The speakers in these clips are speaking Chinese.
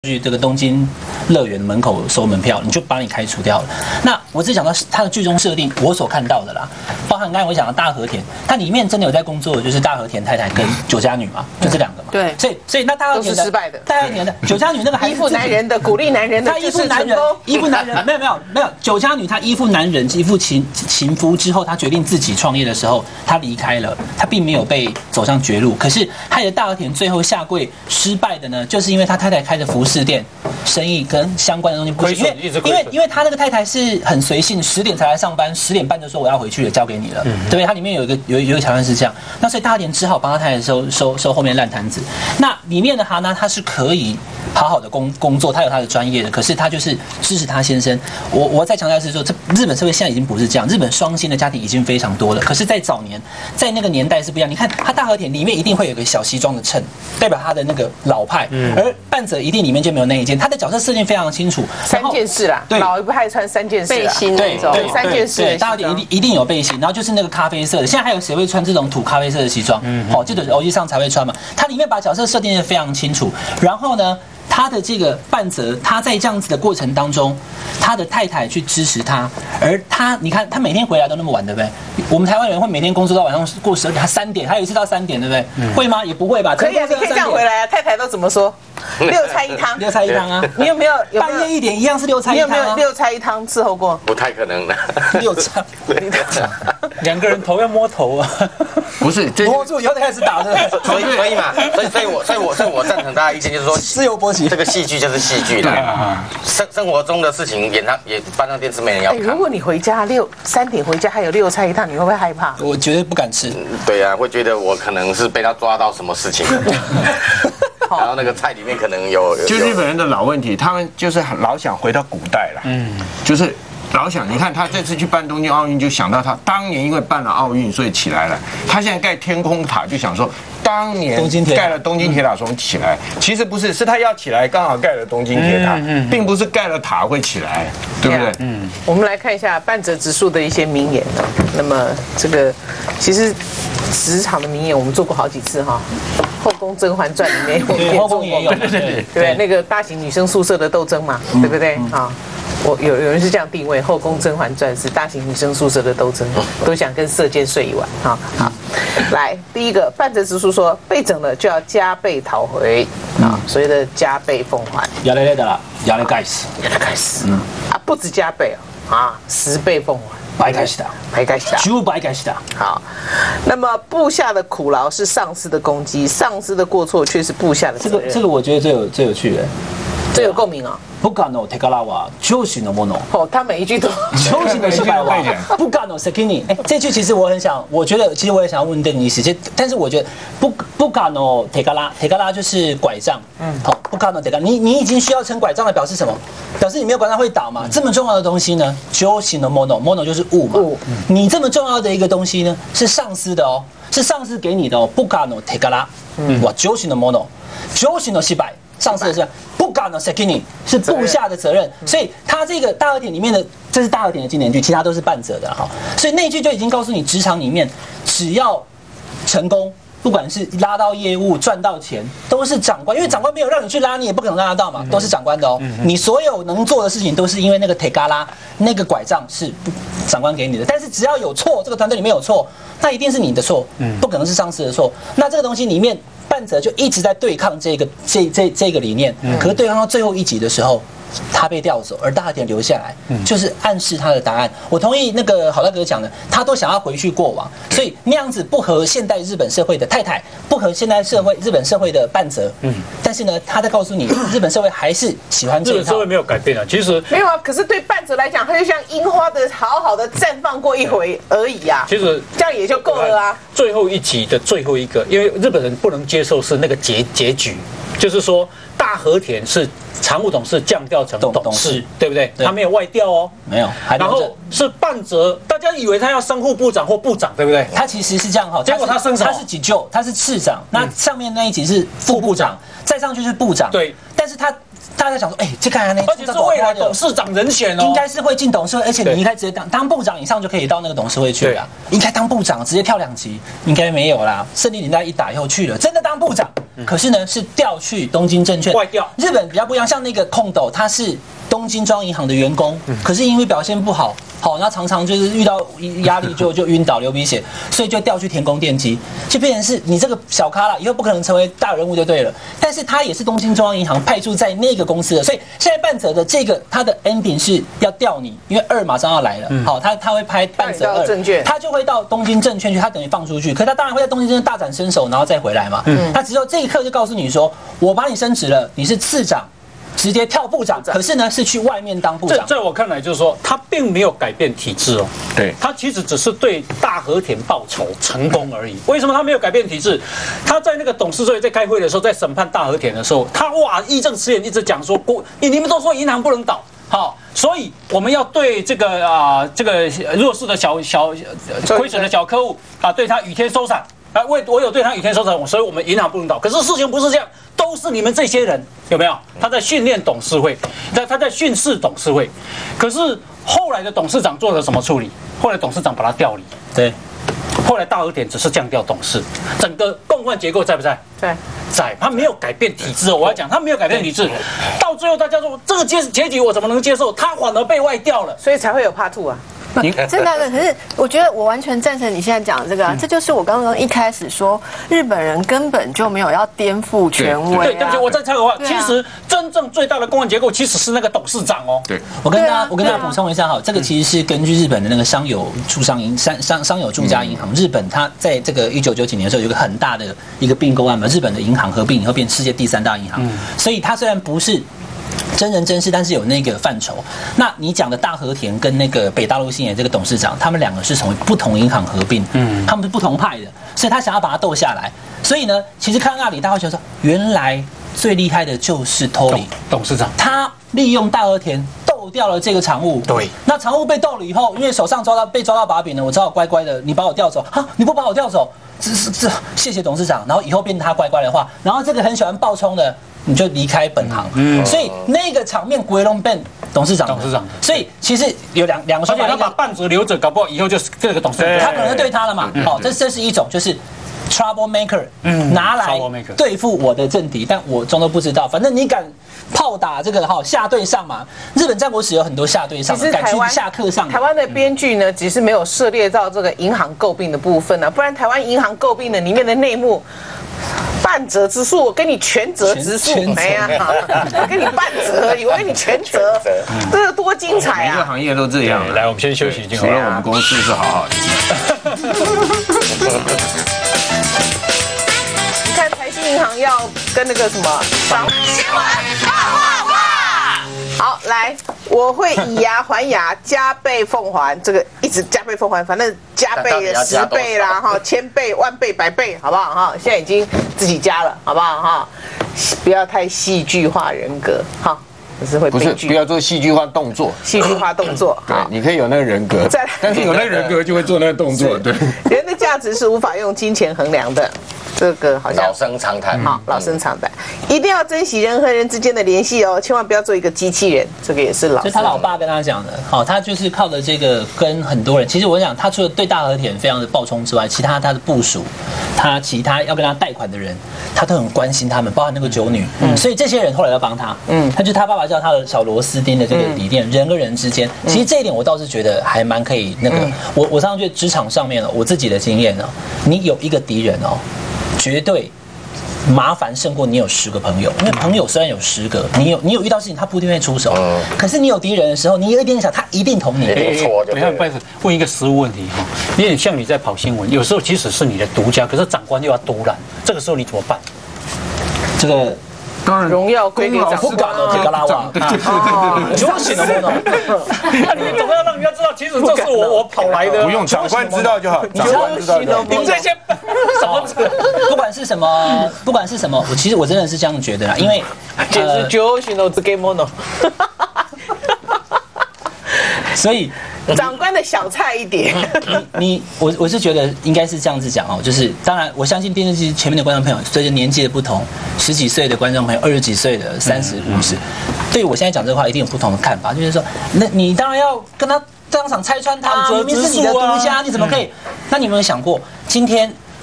去这个东京乐园门口收门票，你就把你开除掉了。那我只讲到它的剧中设定，我所看到的啦，包含刚才我讲的大和田，它里面真的有在工作的就是大和田太太跟酒家女嘛，就这两个嘛。 对， 所以那大和田的失败的， 大和田的酒家女那个还依附男人的，鼓励男人的， 她依附男人，依附男人，没有，酒家女她依附男人，依附情夫之后，她决定自己创业的时候，她离开了，她并没有被走上绝路，可是害得大和田最后下跪失败的呢，就是因为他太太开的服饰店，生意跟相关的东西不行，因为他那个太太是很随性，10点才来上班，10点半就说我要回去了，交给你了，对不对？它里面有一个桥段是这样，那所以大和田只好帮他太太收后面烂摊子。那里面的哈娜她是可以好好的工作，她有她的专业的，可是她就是支持她先生。我再强调的是说，这日本社会现在已经不是这样，日本双薪的家庭已经非常多了，可是，在早年，在那个年代是不一样。你看，他大和田里面一定会有个小西装的衬，代表他的那个老派，而半泽一定里面就没有那一件，他的角色设定非常清楚。 3件事啦，老一派穿3件事背心那种 ，3件事。 大和田一定有背心，然后就是那个咖啡色的。现在还有谁会穿这种土咖啡色的西装？这个偶遇上才会穿嘛。它里面把角色设定的非常清楚，然后呢？他的这个半泽，他在这样子的过程当中，他的太太去支持他，而他，你看他每天回来都那么晚，对不对？我们台湾人会每天工作到晚上过12点，他3点，还有一次到3点，对不对？会吗？也不会吧？ 可以啊，你可以这样回来啊。太太都怎么说？6菜1汤，6 菜1汤啊！ 你有没有半夜1点一样是6菜1汤？ 你有没有6菜1汤伺候过？ 不太可能的 ，6菜 ，2个人头要摸头啊！ 不是， 摸住以后才开始打的， 所以嘛，所以我赞成大家意见，就是说自由波及， 这个戏剧就是戏剧啦，生活中的事情也搬上电视没人要看。 如果你回家3点回家还有6菜1汤，你会不会害怕？ 我绝对不敢吃。 对啊，会觉得我可能是被他抓到什么事情了。然后那个菜里面可能有， 就日本人的老问题，他们就是老想回到古代了，就是老想，你看他这次去办东京奥运，就想到他当年因为办了奥运，所以起来了。他现在盖天空塔，就想说当年盖了东京铁塔所以起来，其实不是，是他要起来，刚好盖了东京铁塔，并不是盖了塔会起来，对不对？ 我们来看一下半泽直树的一些名言。那么这个其实职场的名言我们做过好几次哈，《后宫甄嬛传》里面后宫也有， 对不对？那个大型女生宿舍的斗争嘛，对不对啊？有人是这样定位，《后宫甄嬛传》是大型女生宿舍的斗争，都想跟色箭睡一晚啊。好，来第一个，半泽直树说，被整了就要加倍讨回啊，所谓的加倍奉还。 要来的啦，要来盖死， 啊，不止加倍啊，10倍奉还。 白盖死的，10倍盖死的。 好，那么部下的苦劳是上司的攻击，上司的过错却是部下的责任。 这个我觉得最有趣的， 最有共鸣啊。 不可能手からは上司のもの。 他每一句都上司の失敗は不可能責任。这句其实我觉得其实我也想要问邓医师，但是我觉得不可能手から就是拐杖，好，不可能手から，你已经需要撑拐杖了，表示什么？表示你没有拐杖会倒嘛？这么重要的东西呢，上司のもの就是物嘛。你这么重要的一个东西呢，是上司的哦，是上司给你的哦，不可能手から，哇，上司のもの，上司の失敗。上司的是不敢的 security 是部下的责任，所以他这个大和田里面的，这是大和田的经典句，其他都是半泽的哈。所以那句就已经告诉你，职场里面只要成功，不管是拉到业务赚到钱，都是长官，因为长官没有让你去拉，你也不可能拉得到嘛，都是长官的哦。你所有能做的事情都是因为那个铁嘎拉那个拐杖是长官给你的，但是只要有错，这个团队里面有错，那一定是你的错，不可能是上司的错。那这个东西里面。半泽就一直在对抗这个理念，可是对抗到最后一集的时候，他被调走，而大和田留下来，就是暗示他的答案。我同意那个好大哥讲的，他都想要回去过往，所以那样子不合现代日本社会的太太，不合现代日本社会的半泽。但是呢，他在告诉你，日本社会还是喜欢这一套。 日本社会没有改变啊，其实没有啊。可是对半泽来讲，他就像樱花的好好的绽放过一回而已啊。 其实这样也就够了啊。 最后一集的最后一个，因为日本人不能接受是那个结局，就是说大和田是常务董事降调成董事，对不对？他没有外调哦， 没有。 然后是半泽，大家以为他要升副部长或部长，对不对？ 他其实是这样哈， 结果他升什么？ 他是急救，他是次长，那上面那一级是副部长，再上去是部长。 对， 但是大家想说，这个而且是未来董事长人选哦， 应该是会进董事会，而且你应该直接当部长以上就可以到那个董事会去了。应该当部长直接跳2级，应该没有啦。胜利年代一打以后去了，真的当部长。 可是呢是调去东京证券外调。 日本比较不一样，像那个空斗，他是东京中央银行的员工，可是因为表现不好，那常常就是遇到压力就晕倒流鼻血，所以就调去田宫电机，就变成是你这个小咖了，以后不可能成为大人物就对了。但是他也是东京中央银行派驻在那个公司的，所以现在半泽的这个他的 ending 是要调你，因为2马上要来了，他会拍半泽2，他就会到东京证券去，他等于放出去，可是他当然会在东京证券大展身手，然后再回来嘛。他只有这一刻就告诉你说，我把你升职了，你是次长。直接跳部长，可是呢是去外面当部长。 在我看来，就是说他并没有改变体制哦。 对， 他其实只是对大和田报仇成功而已。为什么他没有改变体制？他在那个董事会在开会的时候，在审判大和田的时候，他义正辞严一直讲说，你们都说银行不能倒，好，所以我们要对这个弱势的小亏损的小客户对他雨天收伞。我有对他雨天收伞，所以我们银行不能倒。可是事情不是这样，都是你们这些人有没有？他在训练董事会，他在训斥董事会。可是后来的董事长做了什么处理？后来董事长把他调离。 对。 后来大和田只是降调董事，整个共犯结构在不在？在，他没有改变体制。我要讲，他没有改变体制。到最后大家说这个结局我怎么能接受？他反而被外调了， 所以才会有Part 2啊。 真的，可是我觉得我完全赞成你现在讲的这个这就是我刚刚一开始说，日本人根本就没有要颠覆权威。 对不起，我再插个话，其实真正最大的公安结构其实是那个董事长哦。 对， 我跟大家补充一下哈，这个其实是根据日本的那个商友住家银行，日本它在这个1990年的时候有一个很大的一个并购案嘛，日本的银行合并以后变世界第3大银行，所以它虽然不是真人真事，但是有那个范畴。那你讲的大和田跟那个北大陆信也这个董事长，他们2个是从不同银行合并，他们是不同派的，所以他想要把它斗下来。所以呢，其实看到那里，大家会觉得说，原来最厉害的就是Torii 董事长， 他利用大和田斗掉了这个常务。 对， 那常务被斗了以后，因为手上被抓到把柄了，我只好乖乖的，你把我调走啊，你不把我调走，谢谢董事长。然后以后变成他乖乖的话，然后这个很喜欢爆冲的。你就离开本行，所以那个场面鬼龙变董事长，所以其实有两个说法， 而且他把半折留着，搞不好以后就是这个董事长， 他可能对他了嘛。好，这是一种就是 trouble maker，拿来对付我的政敌，但我装都不知道，反正你敢炮打这个下对上嘛。日本战国史有很多下对上，敢去下课上。 台湾的编剧呢，只是没有涉猎到这个银行诟病的部分呢，不然台湾银行诟病的里面的内幕。半折之术，我跟你全折之术，没啊，我跟你半折而已，我跟你全折，这个多精彩啊！ 每个行业都这样。 来，我们先休息一下， 除了我们公司是好好的。 你看台新银行要跟那个什么新闻好，来，我会以牙还牙，加倍奉还，这个一直加倍奉还，反正加倍10倍啦，1000倍、10000倍、100倍，好不好哈？现在已经自己加了，好不好哈？不要太戏剧化人格，哈。可是会悲剧， 不要做戏剧化动作。 戏剧化动作， 对，你可以有那个人格，但是有那个人格就会做那个动作。对， 人的价值是无法用金钱衡量的。这个好像老生常谈， 好，老生常谈，一定要珍惜人和人之间的联系哦，千万不要做一个机器人。这个也是就他老爸跟他讲的，好，他就是靠着这个跟很多人。其实我想，他除了对大和田非常的暴冲之外，其他他的部属，其他要跟他贷款的人，他都很关心他们，包含那个酒女。所以这些人后来要帮他，他就他爸爸叫他的小螺丝钉的这个理念，人跟人之间，其实这一点我倒是觉得还蛮可以那个。我常常觉得职场上面我自己的经验你有一个敌人绝对麻烦胜过你有10个朋友，因为朋友虽然有10个，你有遇到事情他不一定会出手，可是你有敌人的时候，你有一点小，他一定捅你。 你看，不好意思，问一个实务问题哈，有点像你在跑新闻，有时候即使是你的独家，可是长官又要独揽，这个时候你怎么办？ 这个。 当然，荣耀归给长官。 不敢这个拉瓦，就是的不能。 那你怎么样让人家知道，其实这是我跑来的？ 不用，长官知道就好。长官知道就好。 你们这些什么？ 不管是什么，其实我真的是这样觉得啦，因为简直就是の漬物。 所以。 长官的小菜一碟， 我是觉得应该是这样子讲就是当然我相信电视机前面的观众朋友随着年纪的不同，10几岁的观众朋友，20几岁的30、50，对于我现在讲这个话一定有不同的看法，就是说，那你当然要跟他当场拆穿他，明明是你的独家，你怎么可以？那你有没有想过，今天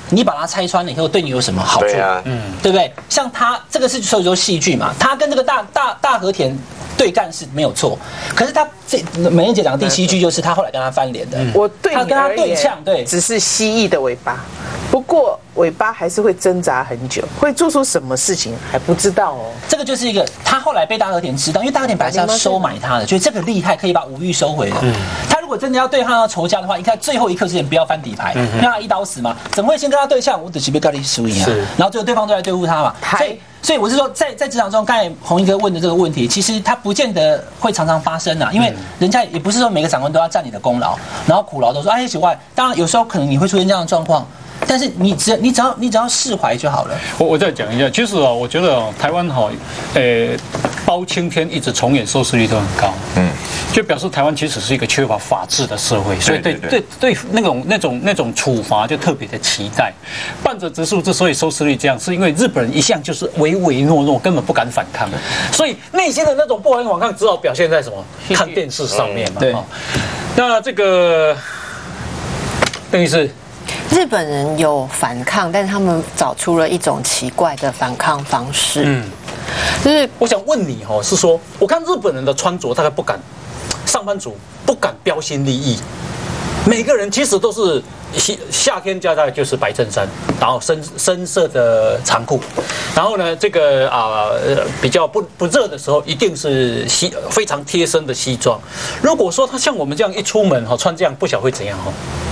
你把它拆穿了以后，对你有什么好处？ 对啊， 对不对？像他这个是所以说戏剧嘛，他跟这个大和田对干是没有错，可是他美人姐讲的第7句就是他后来跟他翻脸的， 我对你他跟他而言对呛，对， 只是蜥蜴的尾巴，不过尾巴还是会挣扎很久，会做出什么事情还不知道哦。 这个就是一个他后来被大和田知道，因为大和田本来是要收买他的，觉得这个厉害，可以把武玉收回的。他如果真的要对他仇家的话，应该最后一刻之前不要翻底牌，让他一刀死嘛，怎么会先跟他对呛？我只是被咖喱输赢啊，然后最后对方都来对付他嘛，所以我是说，在职场中，刚才洪一哥问的这个问题，其实它不见得会常常发生啊，因为人家也不是说每个长官都要占你的功劳，然后苦劳都说哎，奇怪，当然有时候可能你会出现这样的状况。但是你只要释怀就好了。 我再讲一下，其实哦，我觉得哦，台湾哈，包青天一直重演收视率都很高，就表示台湾其实是一个缺乏法治的社会，所以对那种处罚就特别的期待。半泽直树之所以收视率这样，是因为日本人一向就是唯唯诺诺，根本不敢反抗，所以内心的那种不敢反抗只好表现在什么看电视上面嘛。对，那这个邓医师。 日本人有反抗，但是他们找出了一种奇怪的反抗方式。 就是我想问你哦，是说我看日本人的穿着大概不敢，上班族不敢标新立异，每个人其实都是夏天大概就是白衬衫，然后深色的长裤，然后呢这个比较不热的时候一定是非常贴身的西装。如果说他像我们这样一出门哈穿这样，不晓得会怎样哈。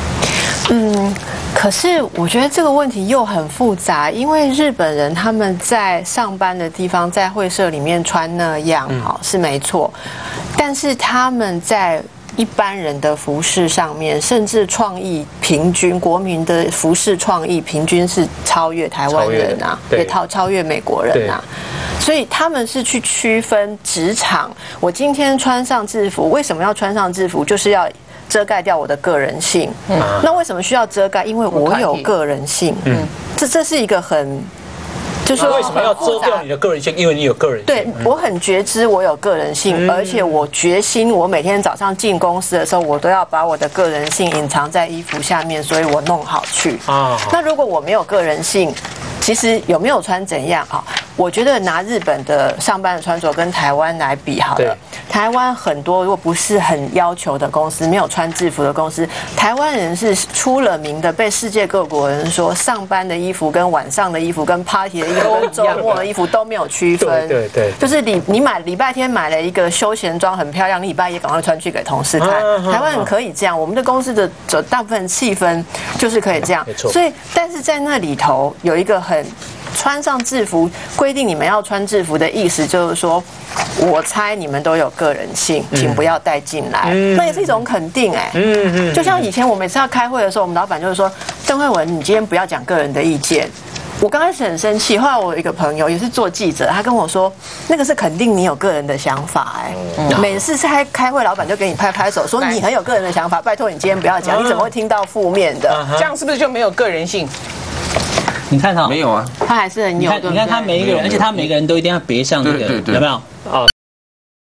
可是我觉得这个问题又很复杂，因为日本人他们在上班的地方，在会社里面穿那样，是没错，但是他们在一般人的服饰上面，甚至创意平均，国民的服饰创意平均是超越台湾人啊，也超越美国人啊。所以他们是去区分职场，我今天穿上制服，为什么要穿上制服？就是要遮盖掉我的个人性。那为什么需要遮盖？因为我有个人性。这是一个很。就是为什么要遮掉你的个人性？因为你有个人性。 对，我很觉知我有个人性，而且我决心，我每天早上进公司的时候，我都要把我的个人性隐藏在衣服下面，所以我弄好去。那如果我没有个人性，其实有没有穿怎样啊？我觉得拿日本的上班的穿着跟台湾来比好了。台湾很多如果不是很要求的公司，没有穿制服的公司，台湾人是出了名的被世界各国人说，上班的衣服跟晚上的衣服跟 party 的衣服跟周末的衣服都没有区分。对，就是你买礼拜天买了一个休闲装很漂亮，你礼拜一赶快穿去给同事看。台湾人可以这样，我们的公司的大部分气氛就是可以这样。所以，但是在那里头有一个很。穿上制服，规定你们要穿制服的意思就是说，我猜你们都有个人性，请不要带进来。那也是一种肯定哎。就像以前我每次要开会的时候，我们老板就会说，邓惠文，你今天不要讲个人的意见。我刚开始很生气，后来我有一个朋友也是做记者，他跟我说，那个是肯定你有个人的想法哎。每次开会，老板就给你拍拍手，说你很有个人的想法，拜托你今天不要讲，你怎么会听到负面的？ 这样是不是就没有个人性？ 你看他没有啊， 他还是很有。 你看他每一个人，而且他每个人都一定要别上那个，有没有？